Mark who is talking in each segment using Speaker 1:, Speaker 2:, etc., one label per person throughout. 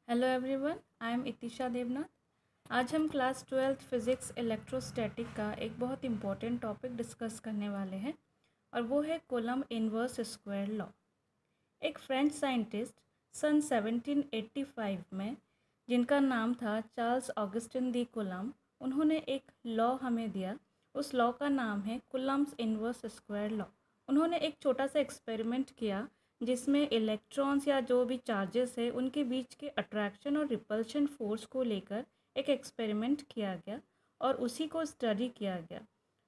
Speaker 1: Hello everyone, I am Itisha Devnath. आज हम class 12th physics electrostatic का एक बहुत इम्पॉर्टेंट टॉपिक डिस्कस करने वाले हैं और वो है कूलम्ब इनवर्स स्क्वायर लॉ। एक फ्रेंच साइंटिस्ट सन 1785 में, जिनका नाम था चार्ल्स ऑगस्टिन दी कूलम्ब, उन्होंने एक लॉ हमें दिया। उस लॉ का नाम है कूलम्ब्स इनवर्स स्क्वायर लॉ। उन्होंने एक छोटा सा एक्सपेरिमेंट किया जिसमें इलेक्ट्रॉन्स या जो भी चार्जेस है उनके बीच के अट्रैक्शन और रिपल्शन फोर्स को लेकर एक एक्सपेरिमेंट किया गया और उसी को स्टडी किया गया,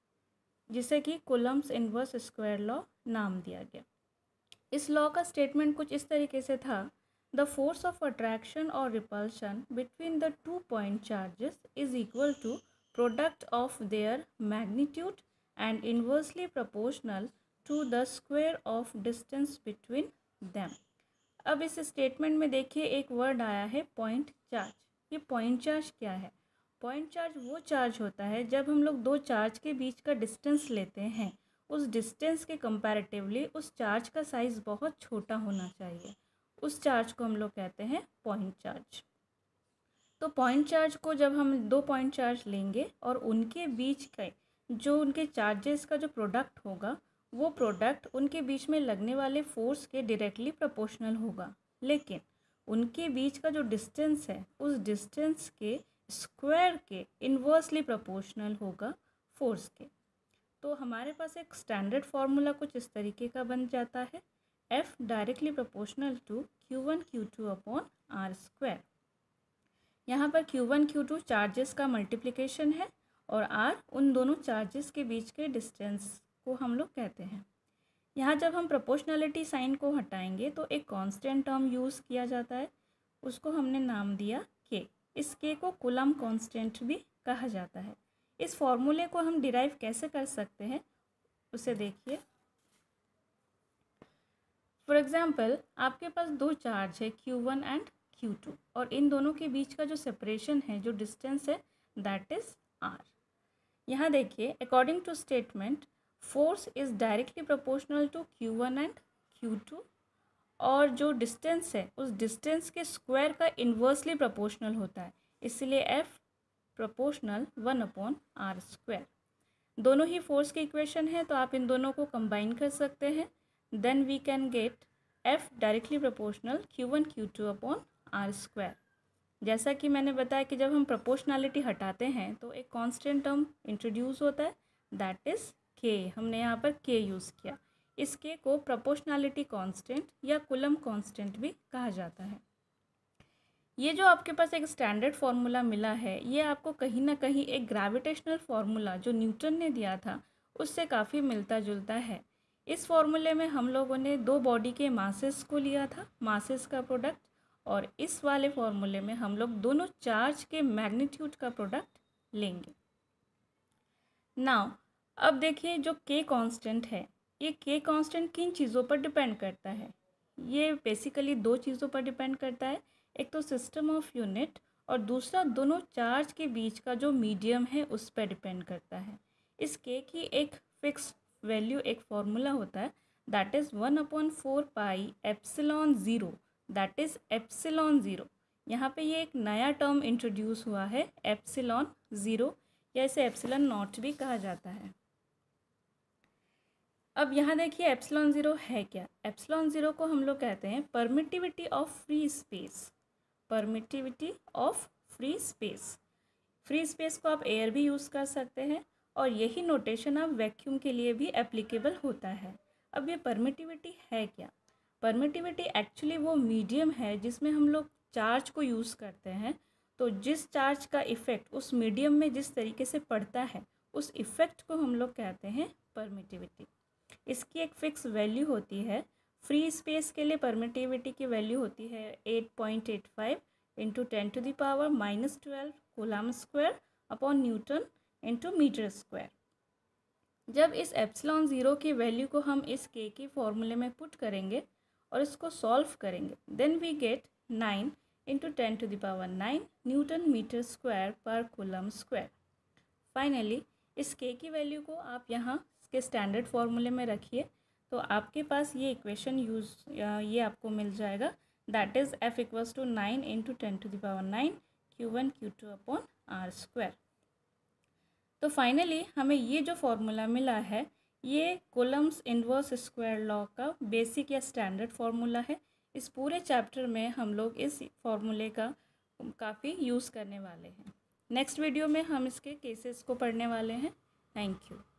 Speaker 1: जिसे कि कूलम्ब्स इनवर्स स्क्वायर लॉ नाम दिया गया। इस लॉ का स्टेटमेंट कुछ इस तरीके से था: द फोर्स ऑफ अट्रैक्शन और repulsion between the two point charges is equal to product of their magnitude and inversely proportional to the square of distance between them. अब इस स्टेटमेंट में देखिए एक वर्ड आया है पॉइंट चार्ज। ये point charge क्या है? पॉइंट चार्ज वो चार्ज होता है जब हम लोग दो चार्ज के बीच का डिस्टेंस लेते हैं, उस डिस्टेंस के कंपैरेटिवली उस चार्ज का साइज़ बहुत छोटा होना चाहिए। उस चार्ज को हम लोग कहते हैं पॉइंट चार्ज। तो पॉइंट चार्ज को जब हम दो पॉइंट चार्ज लेंगे और उनके बीच का जो उनके चार्जेस का जो प्रोडक्ट होगा, वो प्रोडक्ट उनके बीच में लगने वाले फोर्स के डायरेक्टली प्रोपोर्शनल होगा, लेकिन उनके बीच का जो डिस्टेंस है उस डिस्टेंस के स्क्वायर के इन्वर्सली प्रोपोर्शनल होगा फोर्स के। तो हमारे पास एक स्टैंडर्ड फार्मूला कुछ इस तरीके का बन जाता है: F directly proportional to Q1 Q2 upon R square. यहाँ पर Q1 Q2 चार्जेस का मल्टीप्लिकेशन है और R उन दोनों चार्जेस के बीच के डिस्टेंस को हम लोग कहते हैं। यहाँ जब हम प्रोपोर्शनलिटी साइन को हटाएंगे तो एक कांस्टेंट टर्म यूज़ किया जाता है, उसको हमने नाम दिया K। इस K को कूलम्ब कांस्टेंट भी कहा जाता है। इस फॉर्मूले को हम डिराइव कैसे कर सकते हैं उसे देखिए। फॉर एग्जाम्पल, आपके पास दो चार्ज है Q1 एंड Q2 और इन दोनों के बीच का जो सेपरेशन है, जो डिस्टेंस है, दैट इज़ R। यहाँ देखिए, according to statement force is directly proportional to Q1 and Q2 और जो डिस्टेंस है उस डिस्टेंस के स्क्वायर का इन्वर्सली प्रोपोर्शनल होता है, इसलिए F proportional 1 upon R square. दोनों ही फोर्स की इक्वेशन है, तो आप इन दोनों को कंबाइन कर सकते हैं। Then we can get F directly proportional Q1 Q2 upon R square. जैसा कि मैंने बताया कि जब हम प्रोपोर्शनलिटी हटाते हैं तो एक कांस्टेंट टर्म इंट्रोड्यूस होता है, दैट इज़ K। हमने यहाँ पर K यूज़ किया। इस K को प्रोपोर्शनलिटी कांस्टेंट या कूलम्ब कांस्टेंट भी कहा जाता है। ये जो आपके पास एक स्टैंडर्ड फार्मूला मिला है, ये आपको कहीं ना कहीं एक ग्रेविटेशनल फार्मूला जो न्यूटन ने दिया था उससे काफ़ी मिलता जुलता है। इस फार्मूले में हम लोगों ने दो बॉडी के मासेस को लिया था, मासेस का प्रोडक्ट, और इस वाले फार्मूले में हम लोग दोनों चार्ज के मैग्नीट्यूड का प्रोडक्ट लेंगे। नाउ अब देखिए, जो K कांस्टेंट है, ये K कांस्टेंट किन चीज़ों पर डिपेंड करता है? ये बेसिकली दो चीज़ों पर डिपेंड करता है, एक तो सिस्टम ऑफ यूनिट और दूसरा दोनों चार्ज के बीच का जो मीडियम है उस पर डिपेंड करता है। इस K की एक फिक्स वैल्यू, एक फॉर्मूला होता है, that is 1/4 pi epsilon zero, that is epsilon zero. यहाँ पे ये एक नया टर्म इंट्रोड्यूस हुआ है, एप्सिलॉन ज़ीरो, या इसे एप्सिलॉन नॉट भी कहा जाता है। अब यहाँ देखिए एप्सिलॉन ज़ीरो है क्या? एप्सिलॉन ज़ीरो को हम लोग कहते हैं permittivity of free space. Permittivity of free space. Free space को आप एयर भी यूज़ कर सकते हैं और यही नोटेशन आप वैक्यूम के लिए भी एप्लीकेबल होता है। अब ये परमिटिविटी है क्या? परमिटिविटी एक्चुअली वो मीडियम है जिसमें हम लोग चार्ज को यूज़ करते हैं, तो जिस चार्ज का इफ़ेक्ट उस मीडियम में जिस तरीके से पड़ता है उस इफ़ेक्ट को हम लोग कहते हैं परमिटिविटी। इसकी एक फ़िक्स वैल्यू होती है। फ्री स्पेस के लिए परमिटिविटी की वैल्यू होती है 8.85 into 10⁻⁻12 coulomb square upon newton into metre square. जब इस एप्सिलॉन ज़ीरो की वैल्यू को हम इस K की फॉर्मूले में पुट करेंगे और इसको सॉल्व करेंगे, then we get 9 into 10⁹ newton metre square पर कूलम्ब स्क्वायर। फाइनली इस K की वैल्यू को आप यहाँ के स्टैंडर्ड फार्मूले में रखिए तो आपके पास ये इक्वेशन ये आपको मिल जाएगा, that is F equals to 9 into 10⁹ Q1 Q2 upon R square. तो फाइनली हमें ये जो फॉर्मूला मिला है ये कूलम्स इन्वर्स स्क्वायर लॉ का बेसिक या स्टैंडर्ड फार्मूला है। इस पूरे चैप्टर में हम लोग इस फार्मूले का काफ़ी यूज़ करने वाले हैं। नेक्स्ट वीडियो में हम इसके केसेस को पढ़ने वाले हैं। Thank you.